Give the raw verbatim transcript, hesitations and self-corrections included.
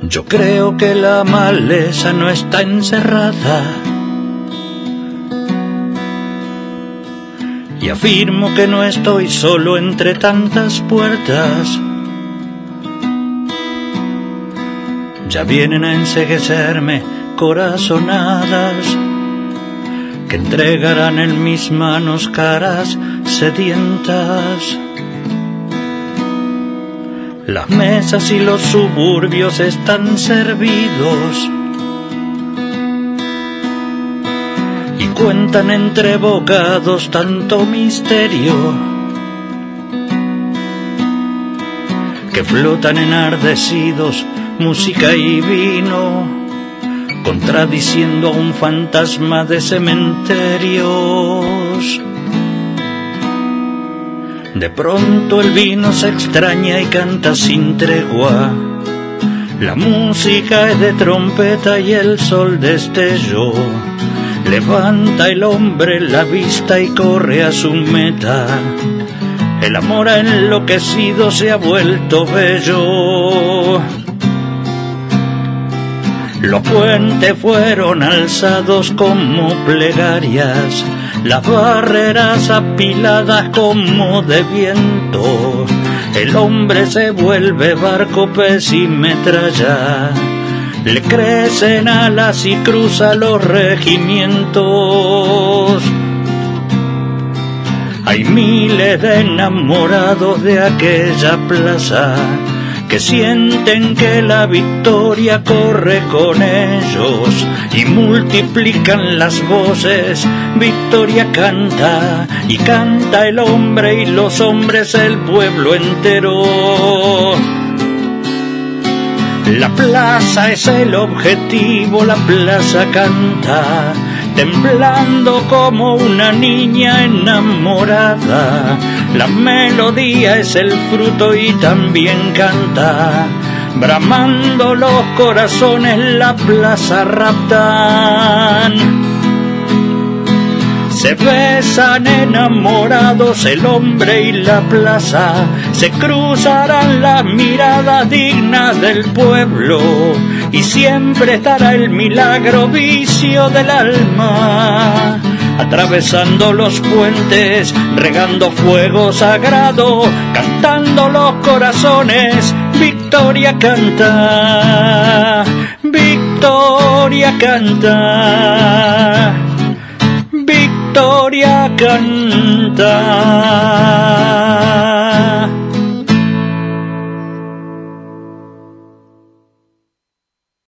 Yo creo que la maleza no está encerrada y afirmo que no estoy solo entre tantas puertas. Ya vienen a enceguecerme corazonadas que entregarán en mis manos caras sedientas. Las mesas y los suburbios están servidos y cuentan entre bocados tanto misterio que flotan enardecidos música y vino, contradiciendo a un fantasma de cementerios. De pronto el vino se extraña y canta sin tregua. La música es de trompeta y el sol destelló. Levanta el hombre la vista y corre a su meta. El amor ha enloquecido, se ha vuelto bello. Los puentes fueron alzados como plegarias, las barreras apiladas como de viento. El hombre se vuelve barco, pez y metralla. Le crecen alas y cruza los regimientos. Hay miles de enamorados de aquella plaza que sienten que la victoria corre con ellos y multiplican las voces. Victoria canta y canta el hombre y los hombres, el pueblo entero. La plaza es el objetivo, la plaza canta, temblando como una niña enamorada. La melodía es el fruto y también canta, bramando los corazones la plaza raptan. Se besan enamorados el hombre y la plaza, se cruzarán las miradas dignas del pueblo y siempre estará el milagro vicio del alma. Atravesando los puentes, regando fuego sagrado, cantando los corazones, Victoria canta, Victoria canta, Victoria canta.